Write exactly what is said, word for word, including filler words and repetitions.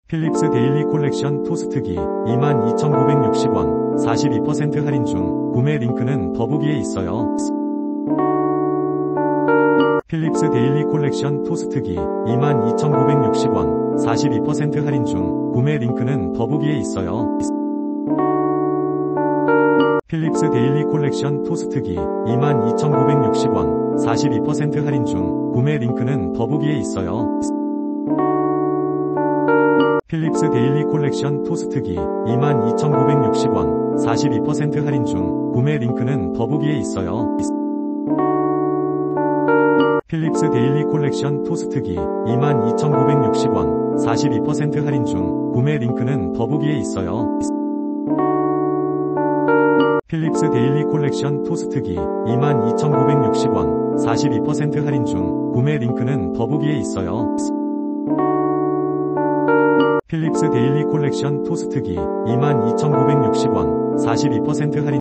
필립스 데일리 콜렉션 토스트기 이만 이천구백육십 원 사십이 퍼센트 할인 중. 구매 링크는 더보기에 있어요. 필립스 데일리 콜렉션 토스트기 이만 이천구백육십 원 사십이 퍼센트 할인 중. 구매 링크는 더보기에 있어요. 필립스 데일리 콜렉션 토스트기 이만 이천구백육십 원 사십이 퍼센트 할인 중. 구매 링크는 더보기에 있어요. 필립스 데일리 콜렉션 토스트기 이만 이천구백육십 원 사십이 퍼센트 할인 중. 구매 링크는 더보기에 있어요. 필립스 데일리 콜렉션 토스트기 이만 이천구백육십 원 사십이 퍼센트 할인 중. 구매 링크는 더보기에 있어요. 필립스 데일리 콜렉션 토스트기 이만 이천구백육십 원 사십이 퍼센트 할인 중. 구매 링크는 더보기에 있어요. 필립스 데일리 콜렉션 토스트기 이만 이천구백육십 원 사십이 퍼센트 할인